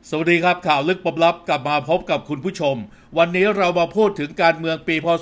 สวัสดีครับข่าวลึกปมลับกลับมาพบกับคุณผู้ชมวันนี้เรามาพูดถึงการเมืองปีพศ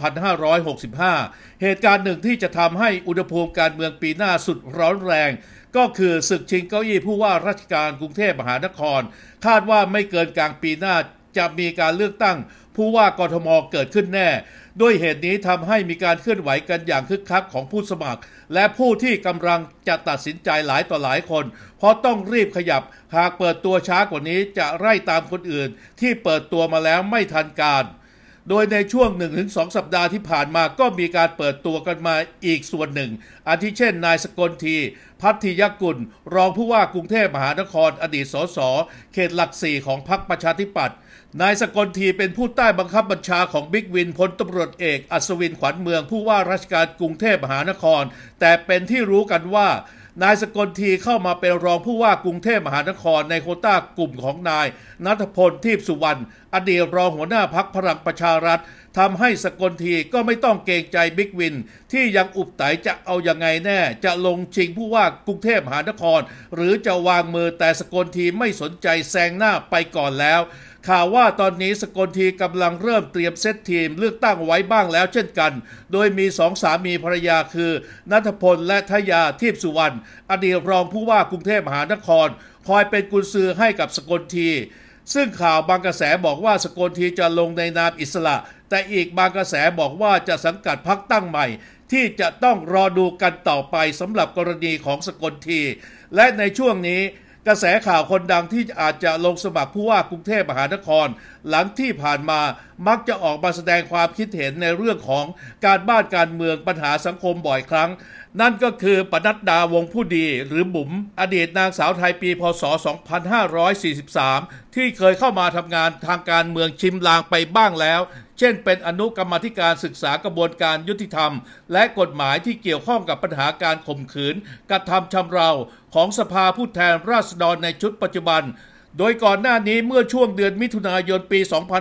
2565เหตุการณ์หนึ่งที่จะทำให้อุณหภูมิการเมืองปีหน้าสุดร้อนแรงก็คือศึกชิงเก้าอี้ผู้ว่าราชการกรุงเทพมหานครคาดว่าไม่เกินกลางปีหน้าจะมีการเลือกตั้งผู้ว่ากทมเกิดขึ้นแน่ด้วยเหตุนี้ทำให้มีการเคลื่อนไหวกันอย่างคึกคักของผู้สมัครและผู้ที่กำลังจะตัดสินใจหลายต่อหลายคนเพราะต้องรีบขยับหากเปิดตัวช้ากว่านี้จะไล่ตามคนอื่นที่เปิดตัวมาแล้วไม่ทันการโดยในช่วง 1-2 สัปดาห์ที่ผ่านมาก็มีการเปิดตัวกันมาอีกส่วนหนึ่งอาทิเช่นนายสกลทีพัทธิยกุลรองผู้ว่ากรุงเทพมหานครอดีตสสเขตหลัก4ของพรรคประชาธิปัตย์นายสกลทีเป็นผู้ใต้บังคับบัญชาของบิ๊กวินพลตำรวจเอกอัศวินขวัญเมืองผู้ว่าราชการกรุงเทพมหานครแต่เป็นที่รู้กันว่านายสกลทีเข้ามาเป็นรองผู้ว่ากรุงเทพมหานครในโควต้ากลุ่มของนายณัฐพลทิพย์สุวรรณอดีตรองหัวหน้าพรรคพลังประชารัฐทำให้สกลทีก็ไม่ต้องเกรงใจบิ๊กวินที่ยังอุบไตจะเอายังไงแน่จะลงชิงผู้ว่ากรุงเทพมหานครหรือจะวางมือแต่สกลทีไม่สนใจแซงหน้าไปก่อนแล้วข่าวว่าตอนนี้สกลทีกำลังเริ่มเตรียมเซตทีมเลือกตั้งไว้บ้างแล้วเช่นกันโดยมีสองสามีภรรยาคือณัฐพลและทยาทิพย์สุวรรณอดีตรองผู้ว่ากรุงเทพมหานครคอยเป็นกุญซือให้กับสกลทีซึ่งข่าวบางกระแสบอกว่าสกลทีจะลงในนามอิสระแต่อีกบางกระแสบอกว่าจะสังกัดพรรคตั้งใหม่ที่จะต้องรอดูกันต่อไปสำหรับกรณีของสกลทีและในช่วงนี้กระแสข่าวคนดังที่อาจจะลงสมัครผู้ว่ากรุงเทพมหานครหลังที่ผ่านมามักจะออกมาแสดงความคิดเห็นในเรื่องของการบ้านการเมืองปัญหาสังคมบ่อยครั้งนั่นก็คือปนัดดาวงผู้ดีหรือบุ๋มอดีตนางสาวไทยปีพศ2543ที่เคยเข้ามาทำงานทางการเมืองชิมลางไปบ้างแล้วเช่นเป็นอนุกรรมาธิการศึกษากระบวนการยุติธรรมและกฎหมายที่เกี่ยวข้องกับปัญหาการข่มขืนกระทำชำเราของสภาผู้แทนราษฎรในชุดปัจจุบันโดยก่อนหน้านี้เมื่อช่วงเดือนมิถุนายนปี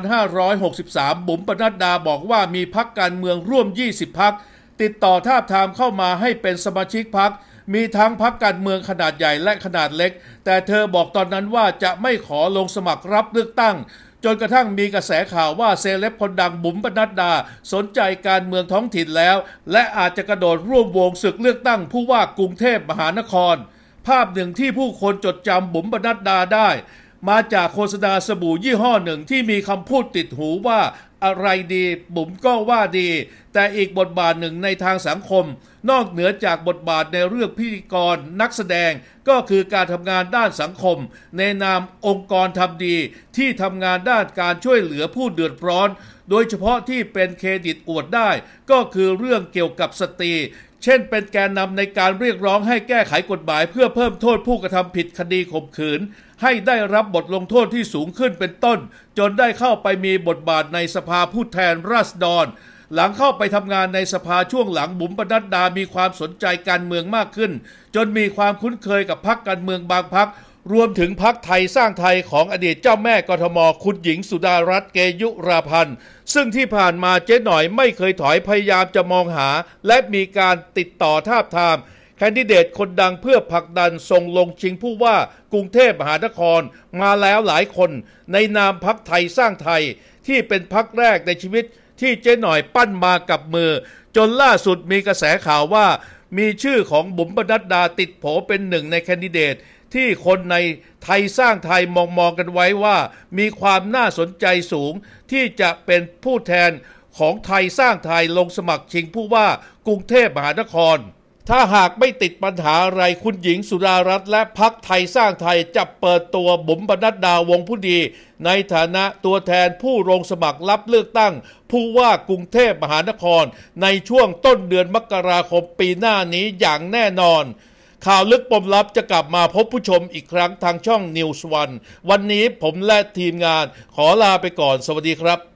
2563บุ๋มปนัดดาบอกว่ามีพรรคการเมืองร่วม20พรรคติดต่อทาบทามเข้ามาให้เป็นสมาชิกพรรคมีทั้งพรรคการเมืองขนาดใหญ่และขนาดเล็กแต่เธอบอกตอนนั้นว่าจะไม่ขอลงสมัครรับเลือกตั้งจนกระทั่งมีกระแสข่าวว่าเซเลบคนดังบุ๋มปนัดดาสนใจการเมืองท้องถิ่นแล้วและอาจจะกระโดดร่วมวงศึกเลือกตั้งผู้ว่ากรุงเทพมหานครภาพหนึ่งที่ผู้คนจดจำบุ๋มปนัดดาได้มาจากโฆษณาสบู่ยี่ห้อหนึ่งที่มีคำพูดติดหูว่าอะไรดีบุ๋มก็ว่าดีแต่อีกบทบาทหนึ่งในทางสังคมนอกเหนือจากบทบาทในเรื่องพิธีกรนักแสดงก็คือการทำงานด้านสังคมในนามองค์กรทำดีที่ทำงานด้านการช่วยเหลือผู้เดือดร้อนโดยเฉพาะที่เป็นเครดิตอวดได้ก็คือเรื่องเกี่ยวกับสตรีเช่นเป็นแกนนำในการเรียกร้องให้แก้ไขกฎหมายเพื่อเพิ่มโทษผู้กระทำผิดคดีข่มขืนให้ได้รับบทลงโทษที่สูงขึ้นเป็นต้นจนได้เข้าไปมีบทบาทในสภาผู้แทนราษฎรหลังเข้าไปทำงานในสภาช่วงหลังบุ๋มปนัดดามีความสนใจการเมืองมากขึ้นจนมีความคุ้นเคยกับพรรคการเมืองบางพรรครวมถึงพรรคไทยสร้างไทยของอดีตเจ้าแม่กทมคุณหญิงสุดารัตน์เกยุราพันธ์ซึ่งที่ผ่านมาเจ๊หน่อยไม่เคยถอยพยายามจะมองหาและมีการติดต่อทาบทามแคนดิเดตคนดังเพื่อผลักดันส่งลงชิงผู้ว่ากรุงเทพมหานครมาแล้วหลายคนในนามพรรคไทยสร้างไทยที่เป็นพรรคแรกในชีวิตที่เจ๊หน่อยปั้นมากับมือจนล่าสุดมีกระแสข่าวว่ามีชื่อของบุ๋มปนัดดาติดโผเป็นหนึ่งในแคนดิเดตที่คนในไทยสร้างไทยมองกันไว้ว่ามีความน่าสนใจสูงที่จะเป็นผู้แทนของไทยสร้างไทยลงสมัครชิงผู้ว่ากรุงเทพมหานครถ้าหากไม่ติดปัญหาอะไรคุณหญิงสุดารัตน์และพรรคไทยสร้างไทยจะเปิดตัวบุ๋มปนัดดาวงผู้ดีในฐานะตัวแทนผู้ลงสมัครรับเลือกตั้งผู้ว่ากรุงเทพมหานครในช่วงต้นเดือนมกราคมปีหน้านี้อย่างแน่นอนข่าวลึกปมลับจะกลับมาพบผู้ชมอีกครั้งทางช่อง News One วันนี้ผมและทีมงานขอลาไปก่อนสวัสดีครับ